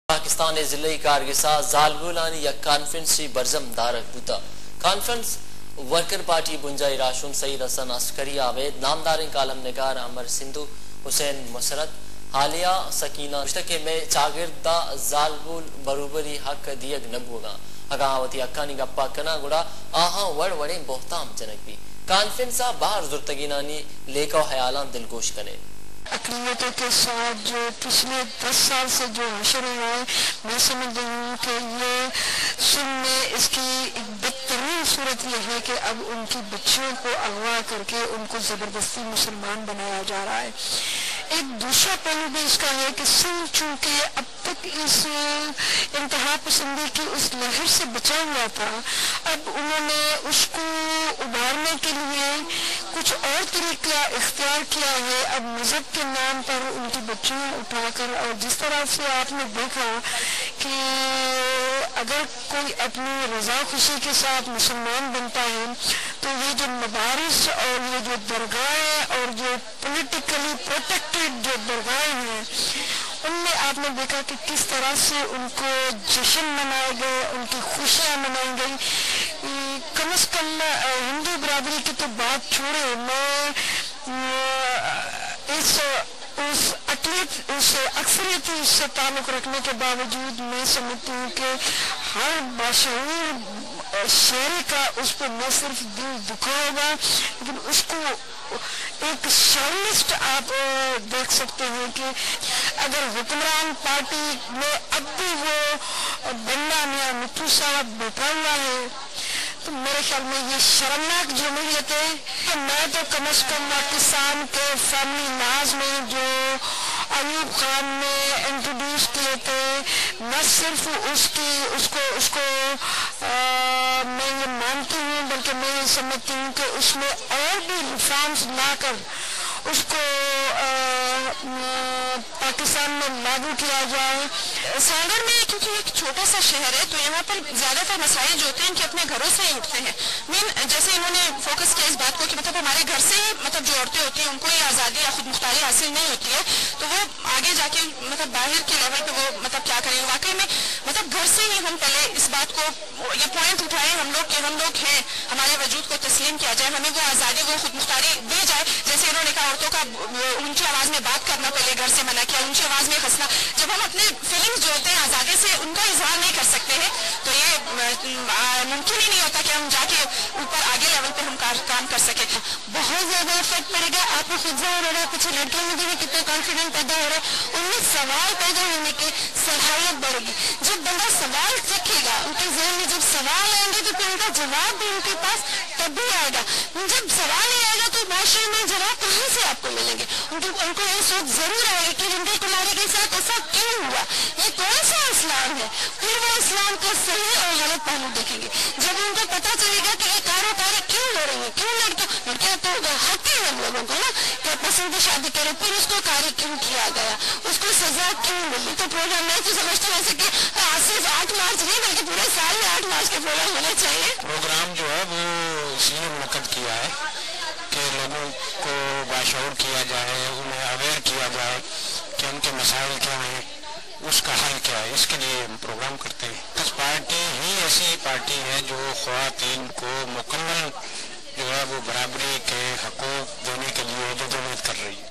پاکستان ضلعی کارگسا زالگولانی یک کانفرنسی برزم دارک بوتا کانفرنس ورکر پارٹی بنجائی راشون سید حسن عسکری آوید نامدارین کالم نگار عمر سندھو حسین مسرت حالیہ سکینہ مشتکے میں چاگردہ زالگول بروبری حق دیگ نبوگا اگاوتی اکانی گپا کنا گڑا آہاں وڑ وڑیں بہتام جنک بھی کانفرنسا باہر زرتگینانی لیکو حیالان دلگوش کنے اقلیتوں کے ساتھ جو پچھلے 10 سال سے جو حشر ہوا ہے میں سمجھ رہی ہوں کہ یہ سننے اس کی ایک بدترین صورت یہ ہے کہ اب ان کی بچیوں کو اغوا کر کے ان کو زبردستی مسلمان بنایا جا رہا ہے۔ ایک دوسرا پہلو بھی اس کا ہے کہ سندھ چونکہ اب تک اس انتہا پسندی کی اس لہر سے بچا ہوا تھا، اب انہوں نے اس کو ابھارنے کے لیے کچھ اور طریقہ اختیار کیا ہے۔ اب مذہب کے نام پر ان کی بچیاں اٹھا کر، اور جس طرح سے آپ نے دیکھا کہ اگر کوئی اپنی رضا خوشی کے ساتھ مسلمان بنتا ہے تو یہ جو مدارس اور یہ جو درگاہیں اور جو پولیٹیکلی پروٹیکٹڈ جو درگاہیں ہیں ان میں آپ نے دیکھا کہ کس طرح سے ان کو جشن منائے گئے، ان کی خوشیاں منائی گئی۔ کم از کم ہندو برادری کی تو بات چھوڑے، میں اس اکثریتی سے تعلق رکھنے کے باوجود میں سمجھتی ہوں کہ ہر باشعور شہری کا اس پہ نہ صرف دل دکھا ہوگا لیکن اس کو ایک شرمسٹ آپ دیکھ سکتے ہیں کہ اگر حکمران پارٹی میں اب بھی وہ بندہ میاں مٹھو صاحب بیٹھا ہوا ہے تو میرے خیال میں یہ شرمناک جمہوریت ہے کہ میں تو کم از کم پاکستان کے فیملی ناز میں جو ایوب خان نے انٹروڈیوس کیے تھے، نہ صرف اس کو میں یہ مانتی ہوں بلکہ میں یہ سمجھتی ہوں کہ اس میں اور بھی ریفارمز لا کر اس کو پاکستان میں لاگو کیا جائے۔ سانگر میں کیونکہ ایک چھوٹا سا شہر ہے تو یہاں پر زیادہ تر مسائل جو ہوتے ہیں کہ اپنے گھروں سے ہی اٹھتے ہیں۔ جیسے انہوں نے فوکس کیا اس بات کو کہ مطلب ہمارے گھر سے ہی مطلب جو عورتیں ہوتی ہیں ان کو یہ آزادی یا خود مختاری حاصل نہیں ہوتی ہے تو وہ آگے جا کے مطلب باہر کے لیول پہ وہ مطلب کیا کریں گے۔ واقعی میں مطلب گھر سے ہی ہم پہلے اس بات کو یہ پوائنٹ اٹھائیں ہم لوگ کہ ہم لوگ ہیں، ہمارے وجود کو تسلیم کیا جائے، ہمیں وہ آزادی وہ خود مختاری دی جائے۔ جیسے انہوں نے کہا عورتوں کا اونچی آواز میں بات کرنا پہلے گھر سے منع کیا، اونچی آواز میں ہنسنا، جب ہم اپنے فیلنگز جو ہوتے ہیں آزادی سے ان کا اظہار نہیں کر سکتے ہیں تو یہ ممکن ہی نہیں ہوتا کہ ہم جا کے اوپر آگے لیول پہ ہم کام کر سکیں۔ بہت زیادہ افیکٹ پڑے گا، آپ کو خود ظاہر ہو رہا ہے، کچھ لڑکیوں میں بھی کتنا کانفیڈنٹ پیدا ہو رہا ہے، ان میں سوال پیدا ہونے کی صلاحیت بڑھے گی۔ جب بندہ سوال سیکھے گا، ان کے ذہن میں جب سوال آئیں گے تو پھر ان کا جواب بھی ان کے پاس تب بھی آئے گا۔ جب سوال نہیں آئے گا تو معاشرے میں جواب کہاں سے آپ کو ملیں گے؟ ان کو یہ سوچ ضرور آئے گی کہ رنگے کماری کے ساتھ ایسا کیوں ہوا، یہ کون سا اسلام ہے، پھر وہ اسلام کا صحیح اور غلط پہلو دیکھیں گے۔ جب ان کو پتہ چلے گا کہ یہ کاروبار کیوں ہو رہی ہے، کیوں لڑکیاں تو حق ہے ہم لوگوں کو نا کہ پسند شادی کرے، پھر اس کو کاری کیوں کیا گیا، اس کو سزا کیوں ملی، تو پروگرام میں تو سمجھتا ہوں ایسے کہ صرف 8 مارچ نہیں بلکہ پورے سال میں 8 مارچ کے پروگرام ہونے چاہیے۔ پروگرام جو ہے وہ اس لیے منعقد کیا ہے کہ لوگوں کو باشعور کیا جائے، انہیں اویئر کیا جائے کہ ان کے مسائل کیا ہیں، اس کا حل کیا ہے، اس کے لیے ہم پروگرام کرتے ہیں۔ اس پارٹی ہی ایسی پارٹی ہے جو خواتین کو مکمل جو ہے وہ برابری کے حقوق دینے کے لیے جدوجہد کر رہی ہے۔